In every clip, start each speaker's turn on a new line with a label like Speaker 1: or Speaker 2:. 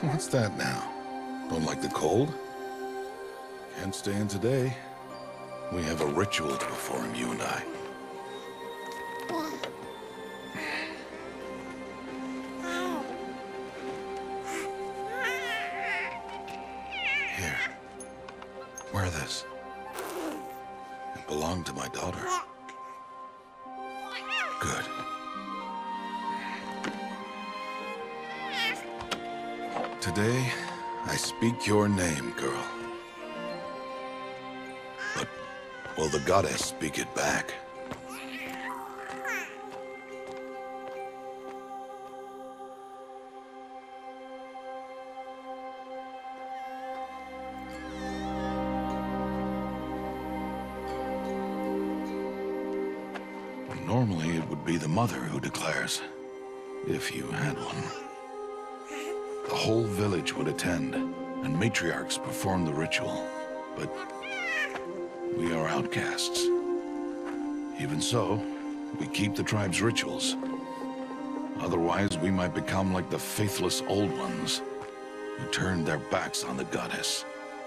Speaker 1: What's that now? Don't like the cold? Can't stay in today. We have a ritual to perform, you and I. Here. Wear this. It belonged to my daughter. Good. Today, I speak your name, girl. But will the goddess speak it back? Normally, it would be the mother who declares, if you had one. The whole village would attend, and matriarchs perform the ritual. But we are outcasts. Even so, we keep the tribe's rituals. Otherwise, we might become like the faithless old ones, who turned their backs on the goddess.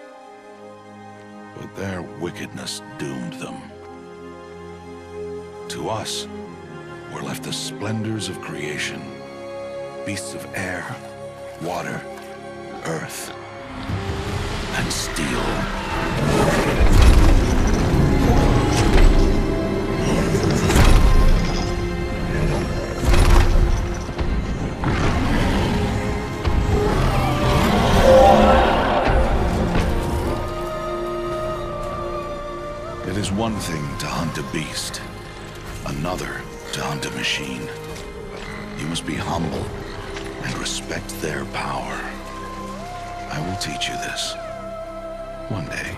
Speaker 1: But their wickedness doomed them. To us, were left the splendors of creation, beasts of air, water, earth, and steel. It is one thing to hunt a beast, another to hunt a machine. You must be humble and respect their power. I will teach you this. One day.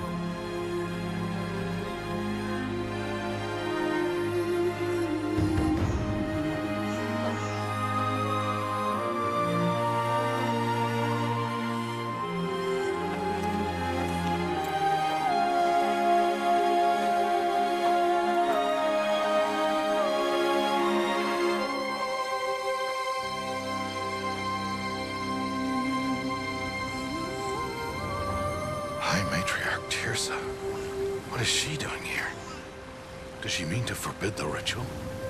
Speaker 1: Matriarch Tirsa. What is she doing here? Does she mean to forbid the ritual?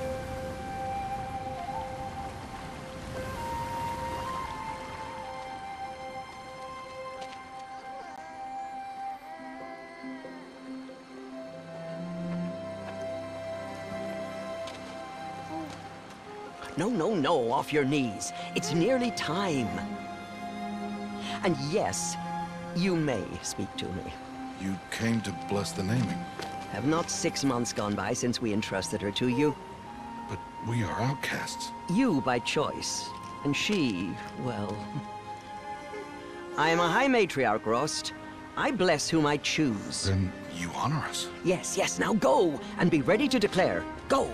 Speaker 2: No, no, no, off your knees. It's nearly time. And yes, you may speak to me.
Speaker 1: You came to bless the naming.
Speaker 2: Have not 6 months gone by since we entrusted her to you?
Speaker 1: But we are outcasts.
Speaker 2: You by choice, and she, well... I am a High Matriarch, Rost. I bless whom I choose.
Speaker 1: Then you honor us.
Speaker 2: Yes, yes, now go, and be ready to declare. Go!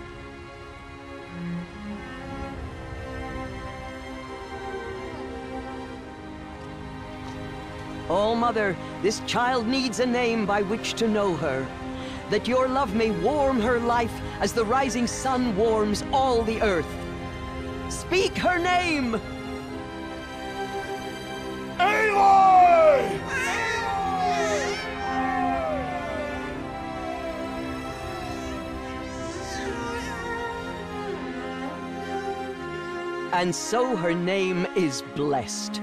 Speaker 2: Oh, Mother, this child needs a name by which to know her. That your love may warm her life as the rising sun warms all the earth. Speak her name! Aloy! And so her name is blessed.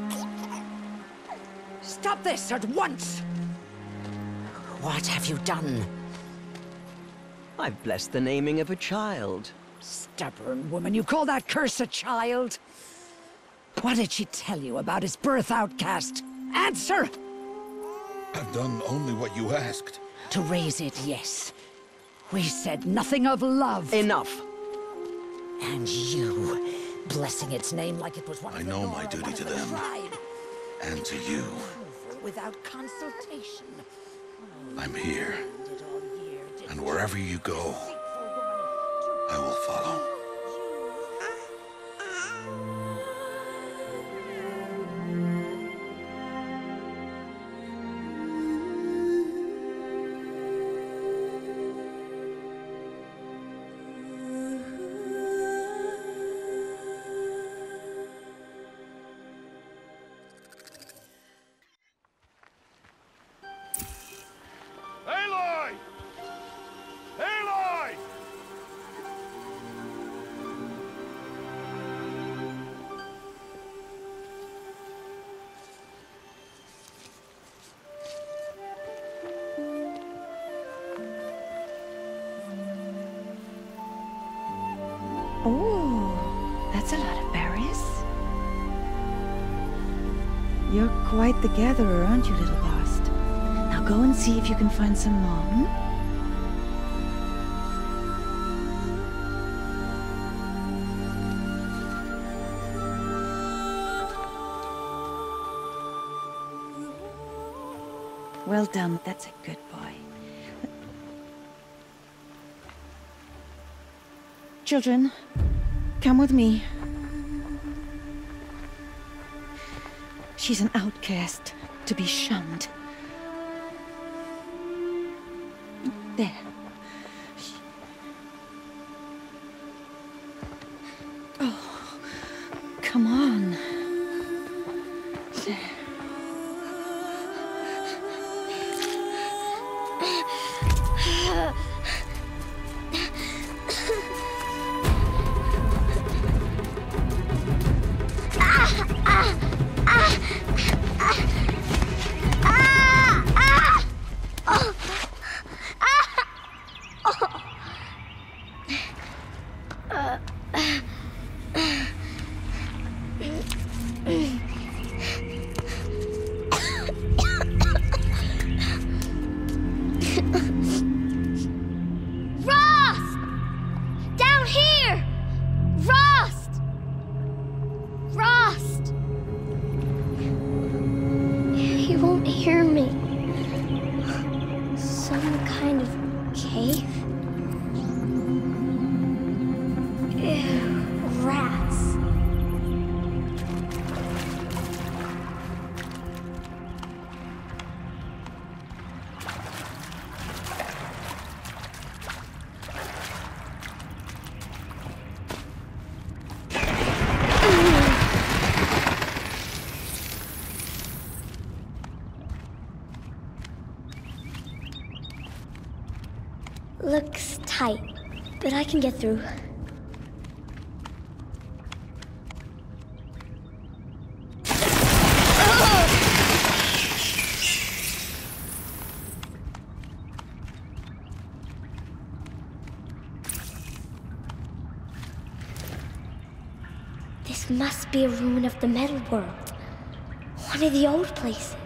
Speaker 3: Stop this at once! What have you done?
Speaker 2: I've blessed the naming of a child.
Speaker 3: Stubborn woman, you call that curse a child? What did she tell you about his birth, outcast? Answer!
Speaker 1: I've done only what you asked.
Speaker 3: To raise it, yes. We said nothing of love.
Speaker 2: Enough.
Speaker 3: And you, blessing its name like it was one
Speaker 1: I
Speaker 3: of the
Speaker 1: know
Speaker 3: Nora,
Speaker 1: my duty
Speaker 3: one of
Speaker 1: to
Speaker 3: the
Speaker 1: them.
Speaker 3: tribe.
Speaker 1: And to you.
Speaker 3: Without consultation.
Speaker 1: I'm here.
Speaker 3: Did all year, did
Speaker 1: And wherever you go, I will follow.
Speaker 4: That's a lot of berries. You're quite the gatherer, aren't you, little Bast? Now go and see if you can find some more, hmm? Well done, that's a good boy. Children, come with me. She's an outcast, to be shunned. There. Oh, come on. There.
Speaker 5: Looks tight, but I can get through. This must be a ruin of the metal world. One of the old places.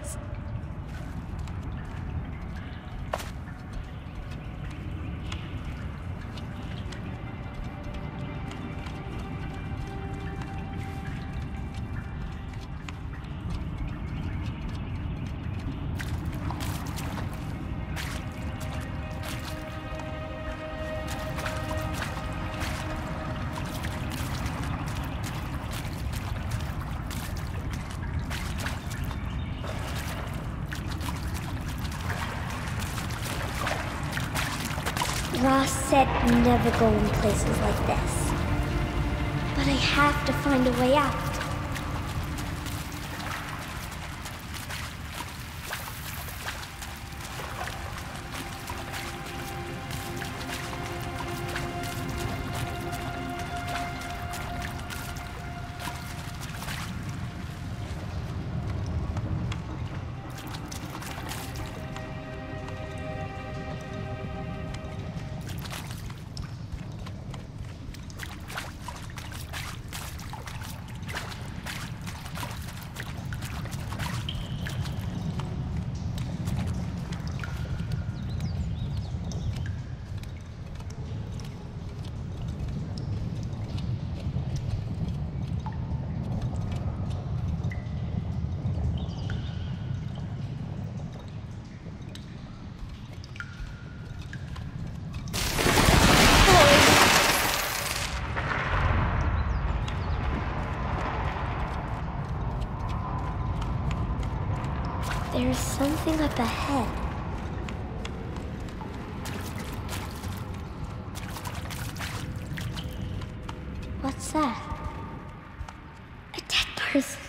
Speaker 5: Ross said never go in places like this. But I have to find a way out. There's something up ahead. What's that? A dead person.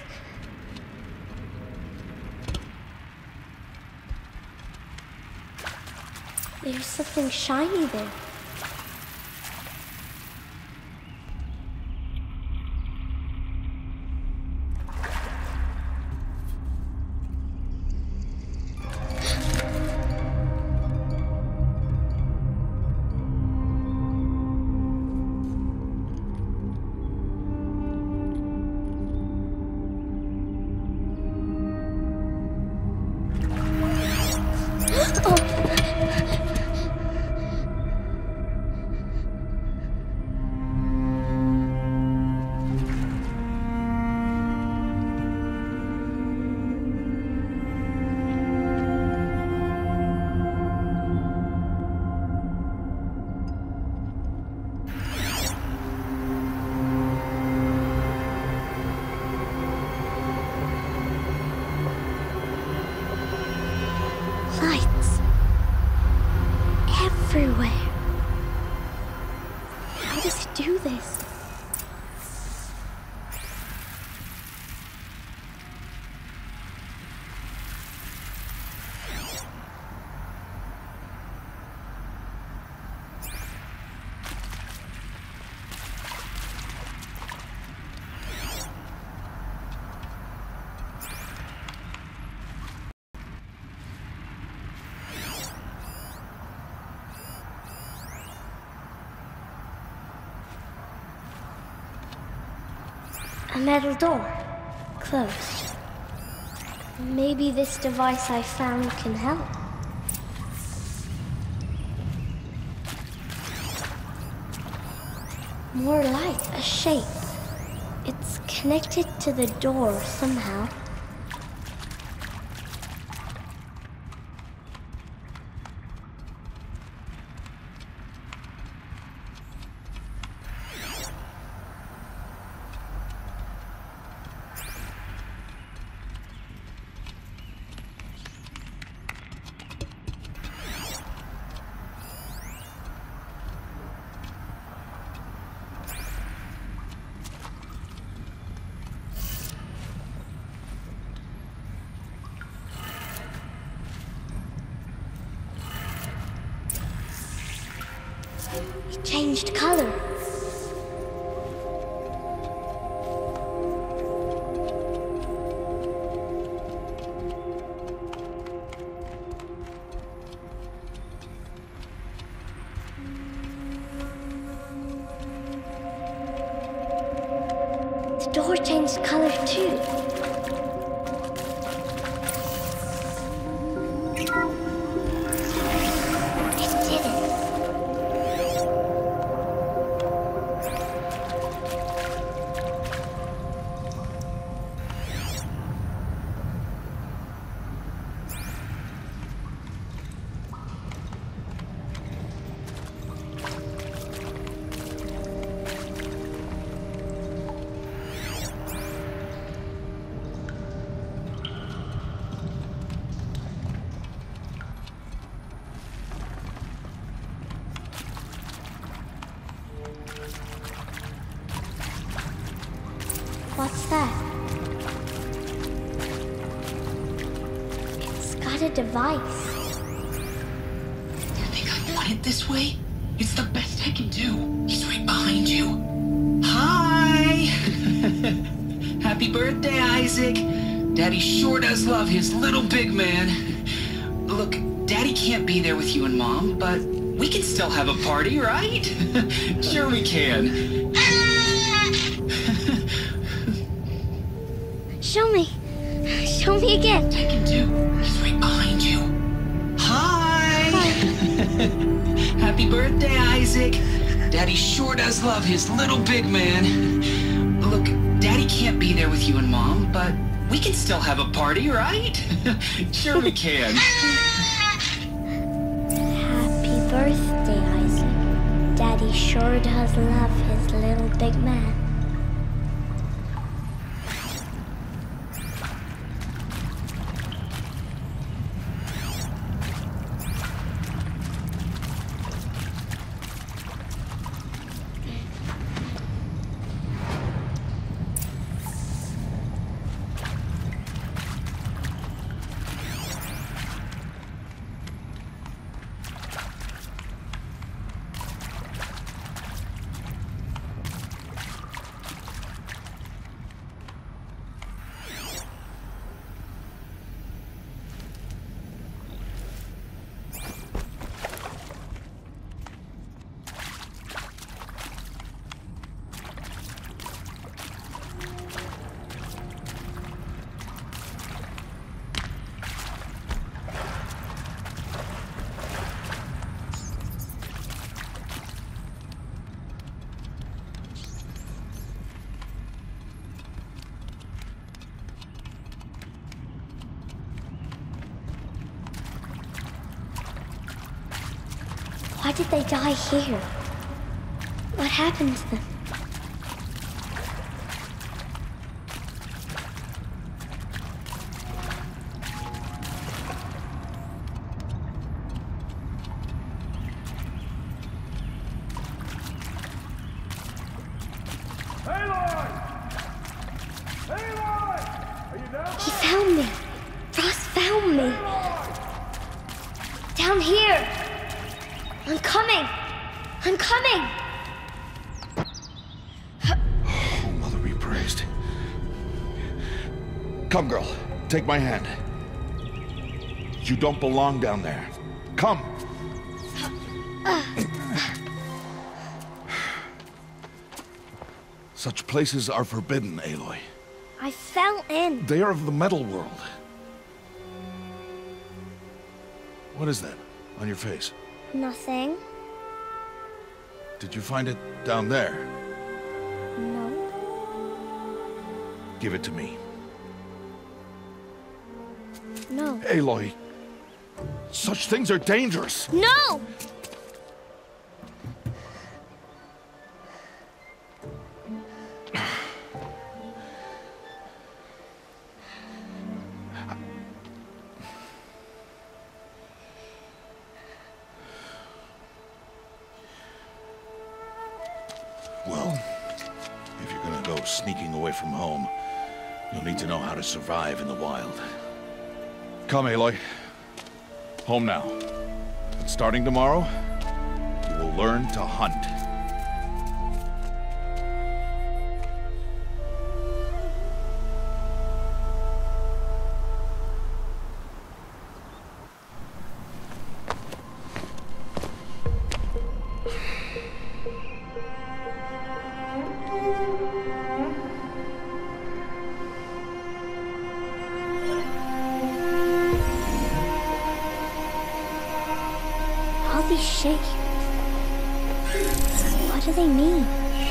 Speaker 5: There's something shiny there. everywhere. How does he do this? A metal door. Closed. Maybe this device I found can help. More like a shape. It's connected to the door somehow. It changed color. The door changed color too. What's that? It's got a device.
Speaker 6: You think I want it this way? It's the best I can do. He's right behind you. Hi! Happy birthday, Isaac. Daddy sure does love his little big man. Look, Daddy can't be there with you and Mom, but we can still have a party, right? Sure we can.
Speaker 5: Show me. Show me again.
Speaker 6: I can do. He's right behind you. Hi! Happy birthday, Isaac. Daddy sure does love his little big man. Look, Daddy can't be there with you and Mom, but we can still have a party, right? Sure we can.
Speaker 5: Happy birthday, Isaac. Daddy sure does love his little big man. Why did they die here? What happened to them? He found me. Ross found me. Down here. I'm coming. I'm coming.
Speaker 1: Oh, Mother be praised. Come, girl. Take my hand. You don't belong down there. Come. Such places are forbidden, Aloy.
Speaker 5: I fell in.
Speaker 1: They are of the metal world. What is that on your face?
Speaker 5: Nothing.
Speaker 1: Did you find it down there?
Speaker 5: No.
Speaker 1: Give it to me.
Speaker 5: No.
Speaker 1: Aloy, such things are dangerous.
Speaker 5: No!
Speaker 1: Well, if you're gonna go sneaking away from home, you'll need to know how to survive in the wild. Come, Aloy. Home now. But starting tomorrow, you will learn to hunt.
Speaker 5: All these shapes. What do they mean?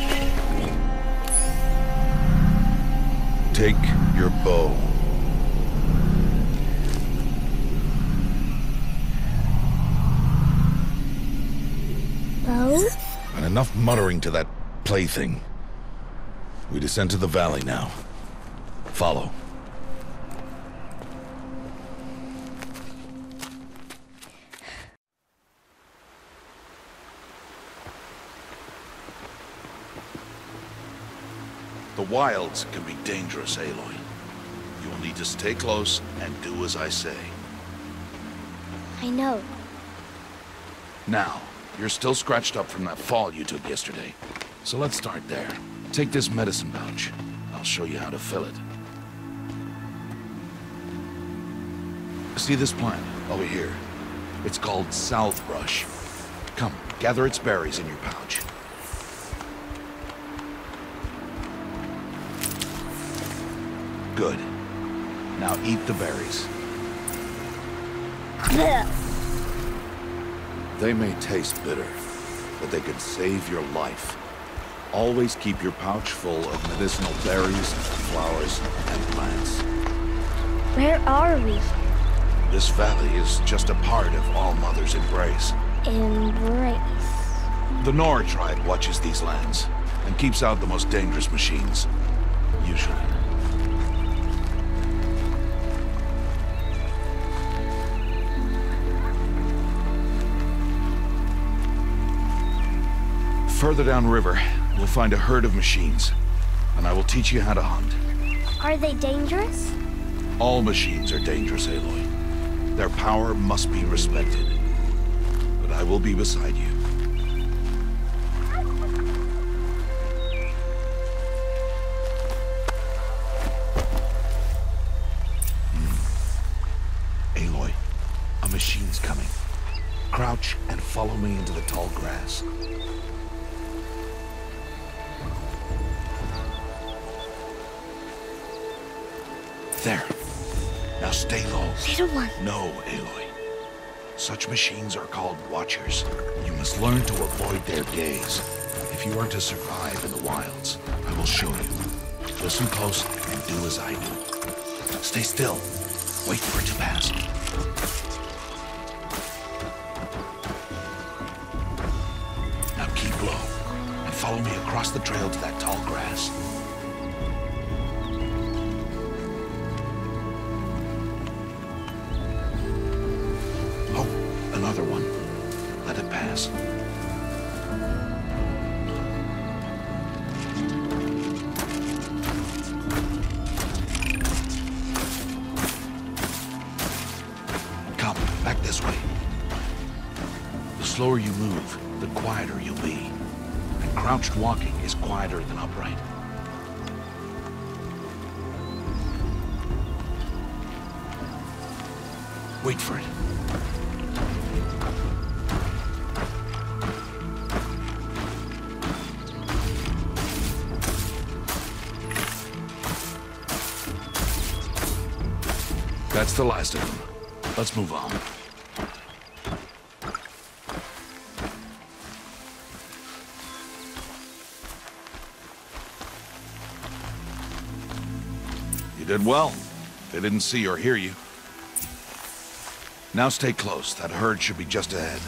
Speaker 1: Take your bow.
Speaker 5: Bow?
Speaker 1: And enough muttering to that plaything. We descend to the valley now. Follow. The wilds can be dangerous, Aloy. You will need to stay close and do as I say.
Speaker 5: I know.
Speaker 1: Now, you're still scratched up from that fall you took yesterday. So let's start there. Take this medicine pouch. I'll show you how to fill it. See this plant over here? It's called southbrush. Come, gather its berries in your pouch. Good. Now eat the berries. They may taste bitter, but they can save your life. Always keep your pouch full of medicinal berries, flowers, and plants.
Speaker 5: Where are we?
Speaker 1: This valley is just a part of All Mother's embrace.
Speaker 5: Embrace.
Speaker 1: The Nora tribe watches these lands and keeps out the most dangerous machines. Usually. Further downriver, you'll find a herd of machines, and I will teach you how to hunt.
Speaker 5: Are they dangerous?
Speaker 1: All machines are dangerous, Aloy. Their power must be respected. But I will be beside you. Aloy, a machine's coming. Crouch and follow me into the tall grass. There. Now stay low.
Speaker 5: Little one.
Speaker 1: No, Aloy. Such machines are called Watchers. You must learn to avoid their gaze. If you are to survive in the wilds, I will show you. Listen close and do as I do. Stay still. Wait for it to pass. Now keep low and follow me across the trail to that tall grass. Another one. Let it pass. slower you move, the quieter you'll be. And crouched walking is quieter than upright. Wait for it. That's the last of them. Let's move on. You did well. They didn't see or hear you. Now stay close. That herd should be just ahead.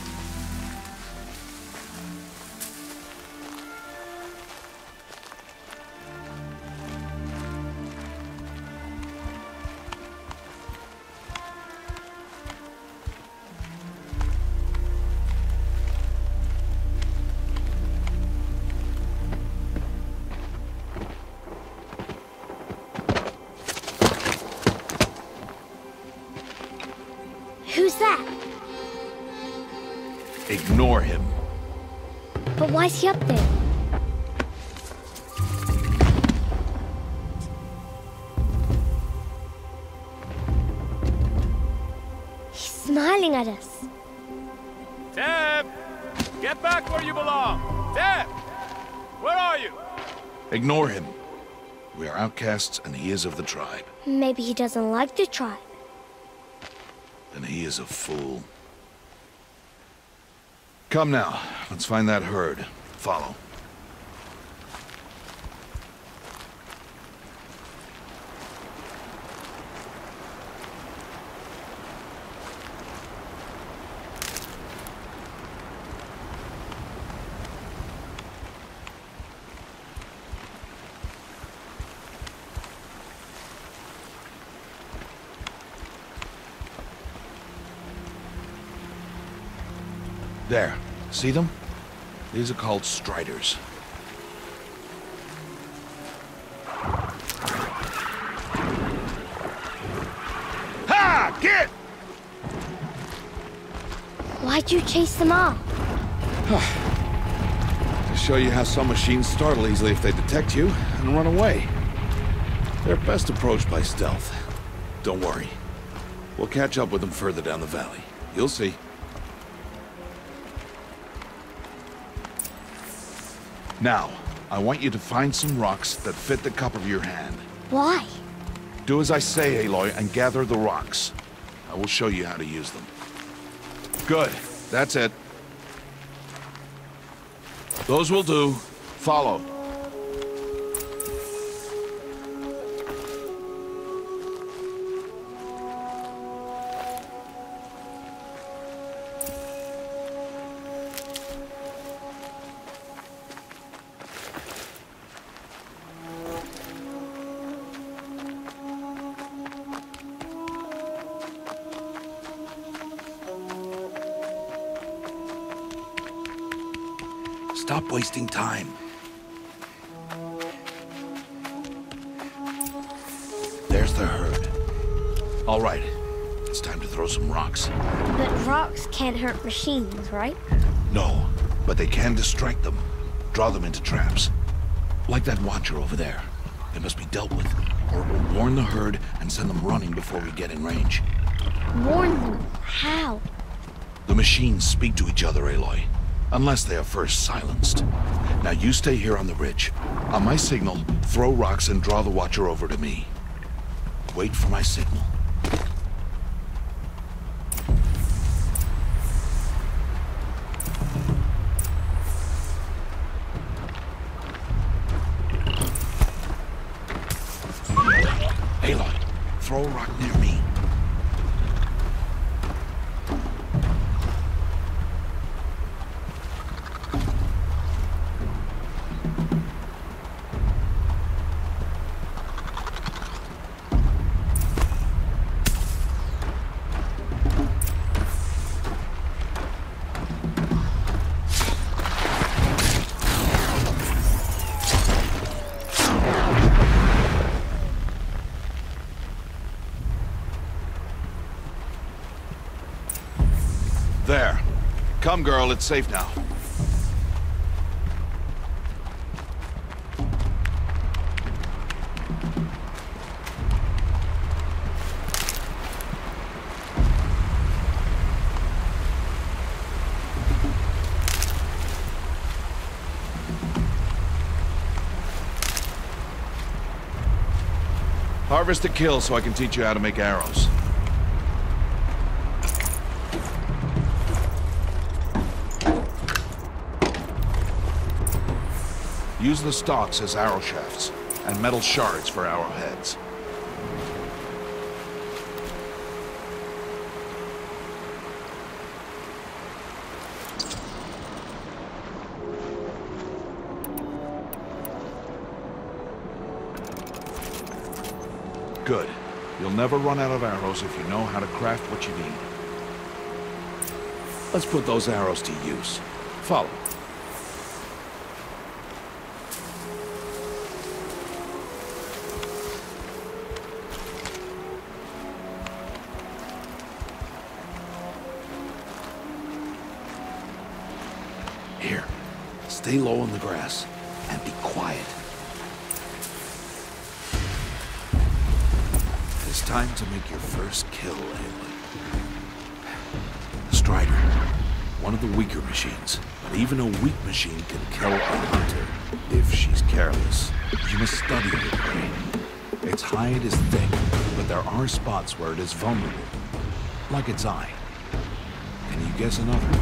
Speaker 5: Who's that?
Speaker 1: Ignore him.
Speaker 5: But why's he up there? He's smiling at us.
Speaker 7: Teb! Get back where you belong! Teb! Where are you?
Speaker 1: Ignore him. We are outcasts, and he is of the tribe.
Speaker 5: Maybe he doesn't like the tribe.
Speaker 1: Then he is a fool. Come now, let's find that herd. Follow. There. See them? These are called striders. Ha! Get!
Speaker 5: Why'd you chase them off?
Speaker 1: To show you how some machines startle easily if they detect you and run away. They're best approached by stealth. Don't worry. We'll catch up with them further down the valley. You'll see. Now, I want you to find some rocks that fit the cup of your hand.
Speaker 5: Why?
Speaker 1: Do as I say, Aloy, and gather the rocks. I will show you how to use them. Good. That's it. Those will do. Follow. Stop wasting time. There's the herd. All right, it's time to throw some rocks.
Speaker 5: But rocks can't hurt machines, right?
Speaker 1: No, but they can distract them. Draw them into traps. Like that watcher over there. They must be dealt with, or it will warn the herd and send them running before we get in range.
Speaker 5: Warn them? How?
Speaker 1: The machines speak to each other, Aloy. Unless they are first silenced. Now you stay here on the ridge. On my signal, throw rocks and draw the watcher over to me. Wait for my signal. Aloy, throw a rock near me. Come, girl, it's safe now. Harvest to kill so I can teach you how to make arrows. Use the stalks as arrow shafts, and metal shards for arrowheads. Good. You'll never run out of arrows if you know how to craft what you need. Let's put those arrows to use. Follow. Here, stay low in the grass and be quiet. It's time to make your first kill, Aloy. The Strider, one of the weaker machines, but even a weak machine can kill a hunter if she's careless. You must study it, prey. Its hide is thick, but there are spots where it is vulnerable, like its eye. Can you guess another?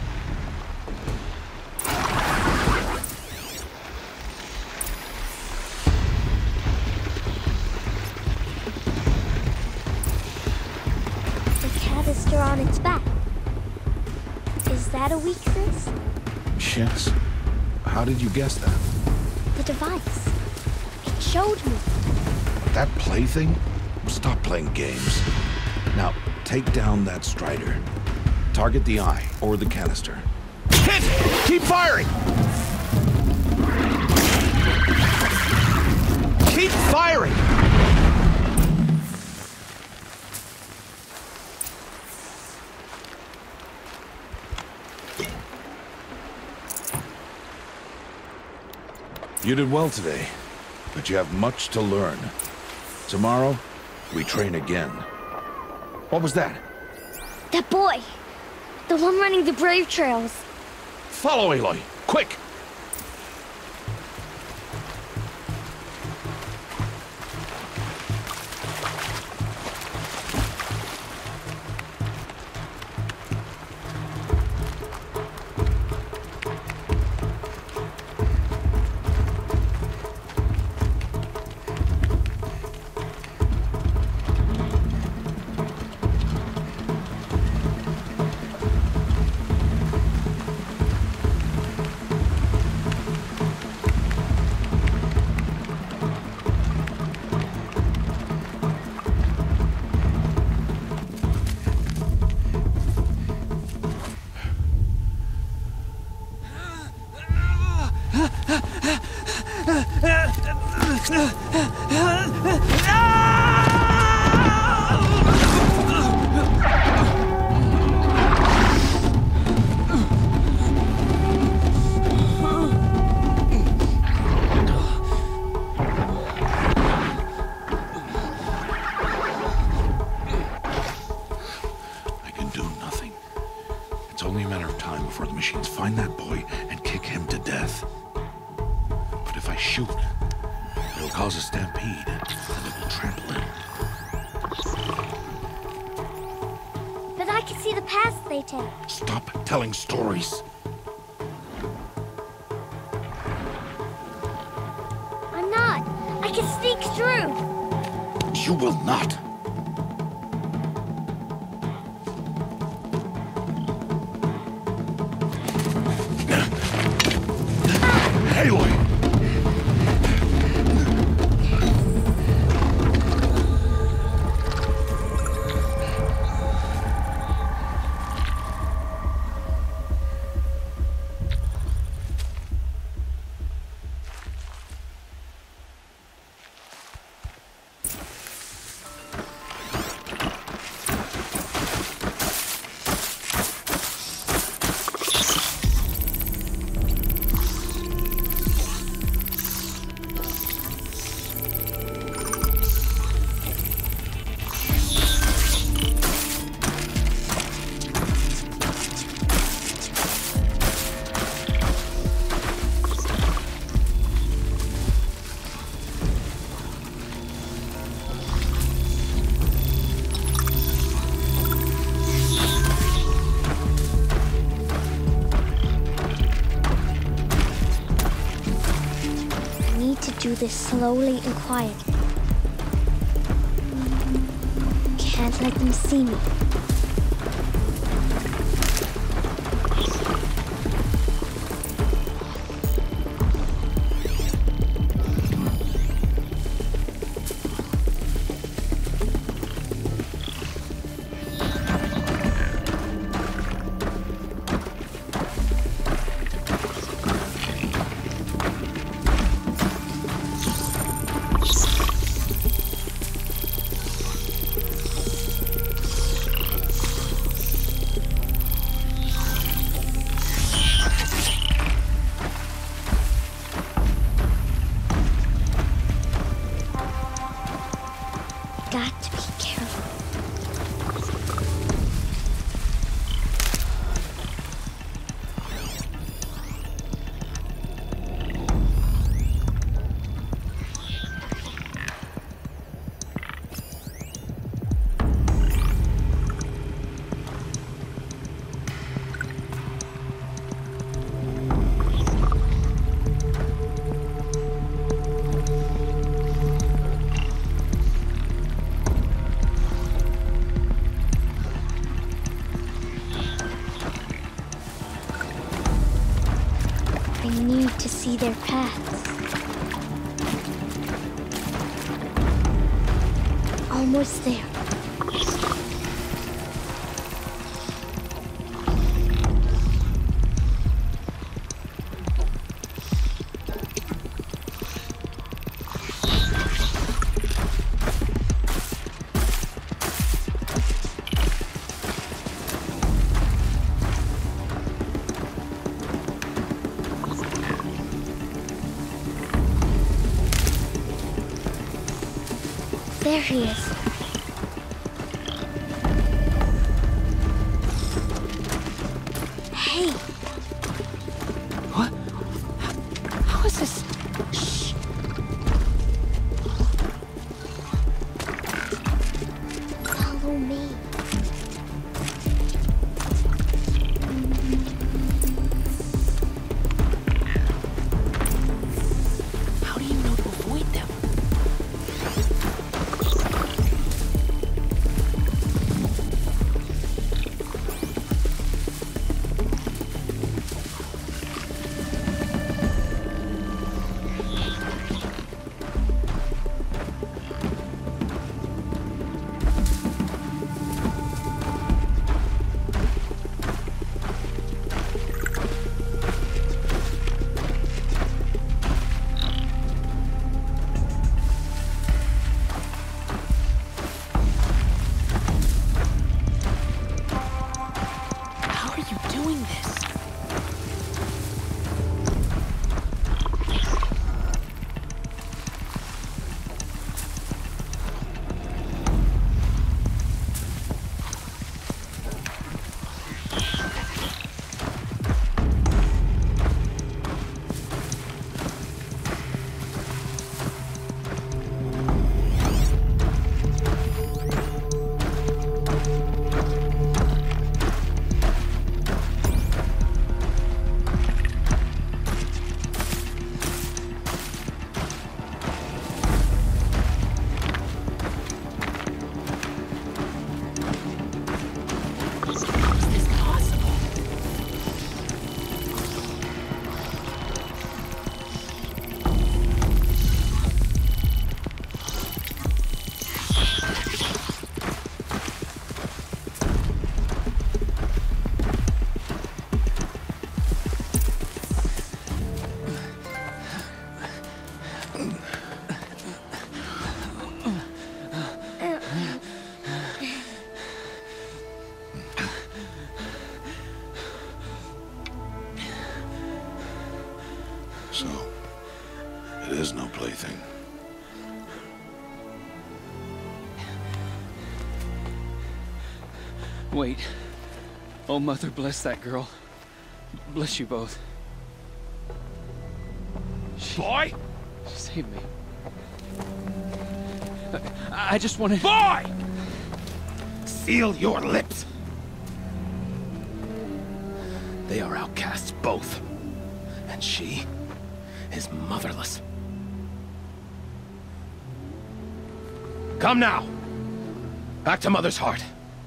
Speaker 5: On its back. Is that a weakness?
Speaker 1: Yes. How did you guess that?
Speaker 5: The device. It showed me.
Speaker 1: That plaything? Stop playing games. Now, take down that Strider. Target the eye or the canister. Hit! Keep firing! Keep firing! You did well today, but you have much to learn. Tomorrow, we train again. What was that?
Speaker 5: That boy! The one running the brave trails.
Speaker 1: Follow Aloy, quick! It's only a matter of time before the machines find that boy and kick him to death. But if I shoot, it'll cause a stampede, and it will trample him.
Speaker 5: But I can see the paths they take.
Speaker 1: Stop telling stories.
Speaker 5: I'm not. I can sneak through.
Speaker 1: You will not. Aloy!
Speaker 5: do this slowly and quietly. Can't let them see me. Got to be careful. I need to see their paths. Almost there. There he is. Hey.
Speaker 6: What?
Speaker 3: How is this?
Speaker 5: Shh. Follow me.
Speaker 6: How do you know to avoid them?
Speaker 1: So, it is no plaything.
Speaker 8: Wait. Oh, Mother, bless that girl. Bless you both.
Speaker 7: Boy!
Speaker 8: She saved me. I just wanted...
Speaker 7: Boy! Seal your lips! They are outcasts, both. And she is motherless.
Speaker 9: Come now. Back to Mother's heart.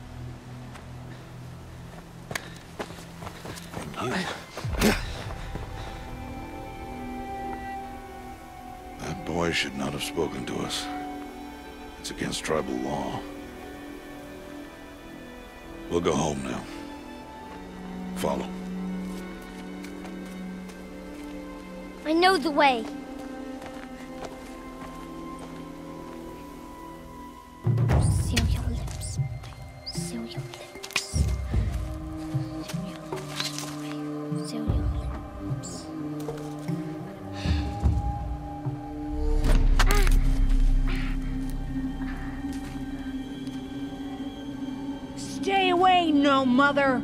Speaker 1: That boy should not have spoken to us. It's against tribal law. We'll go home now. Follow.
Speaker 5: I know the way. Seal your lips, boy. Seal your lips. Seal your lips, boy. Seal your lips.
Speaker 3: Stay away, no mother!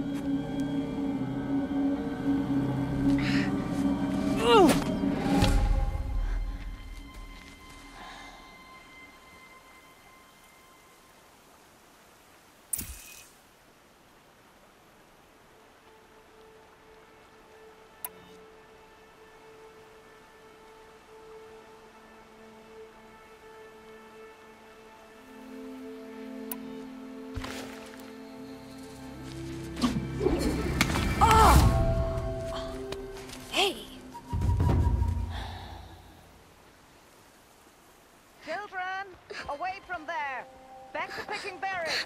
Speaker 10: Away from there! Back to picking berries!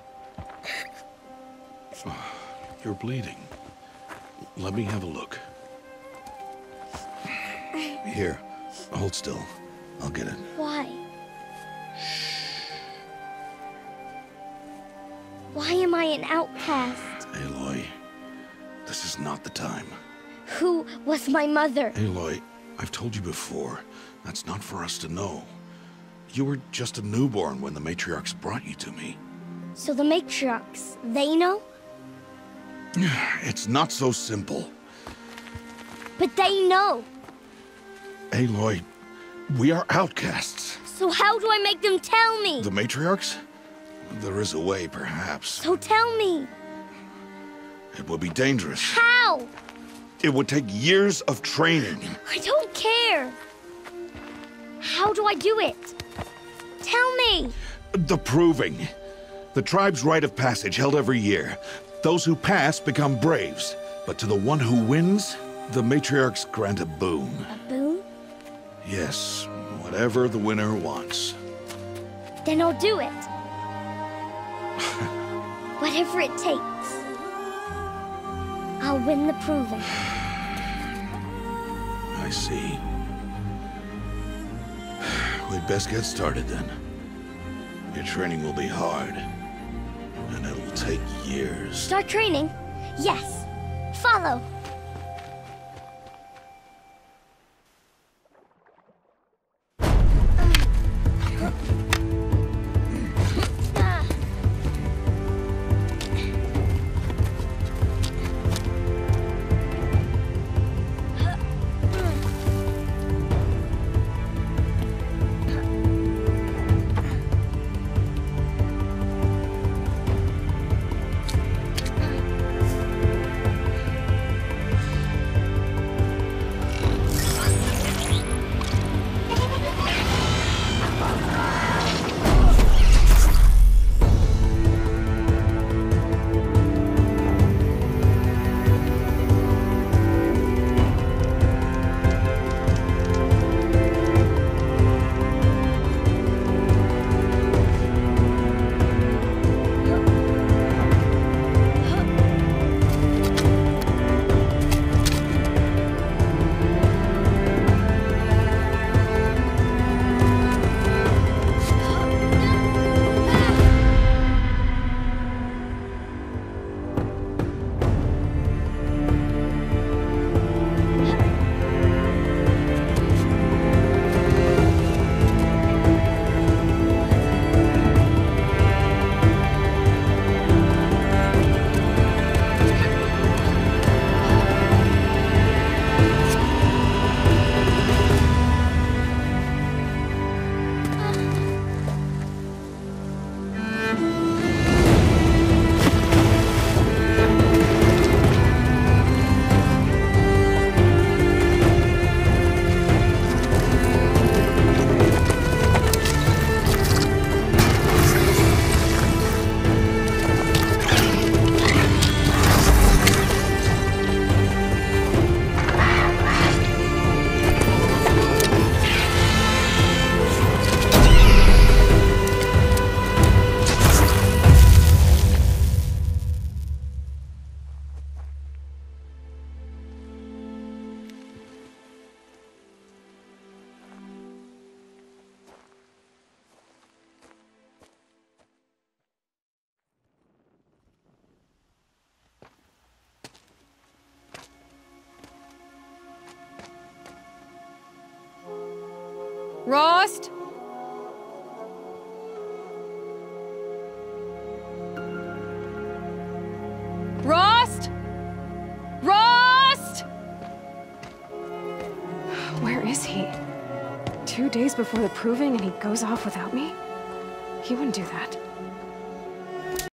Speaker 1: You're bleeding. Let me have a look. Here, hold still. I'll get it.
Speaker 5: Why? Why am I an outcast?
Speaker 1: Aloy, this is not the time.
Speaker 5: Who was my mother?
Speaker 1: Aloy, I've told you before, that's not for us to know. You were just a newborn when the matriarchs brought you to me.
Speaker 5: So the matriarchs, they know?
Speaker 1: It's not so simple.
Speaker 5: But they know.
Speaker 1: Aloy, we are outcasts.
Speaker 5: So how do I make them tell me?
Speaker 1: The matriarchs? There is a way, perhaps.
Speaker 5: So tell me.
Speaker 1: It would be dangerous.
Speaker 5: How?
Speaker 1: It would take years of training.
Speaker 5: I don't care. How do I do it? Tell me!
Speaker 1: The proving. The tribe's rite of passage held every year. Those who pass become braves. But to the one who wins, the matriarchs grant a boon.
Speaker 5: A boon?
Speaker 1: Yes, whatever the winner wants.
Speaker 5: Then I'll do it. Whatever it takes. I'll win the proving.
Speaker 1: I see. We'd best get started then. Your training will be hard, and it'll take years.
Speaker 5: Start training? Yes. Follow.
Speaker 11: Rost? Rost? Rost? Where is he? 2 days before the proving and he goes off without me? He wouldn't do that.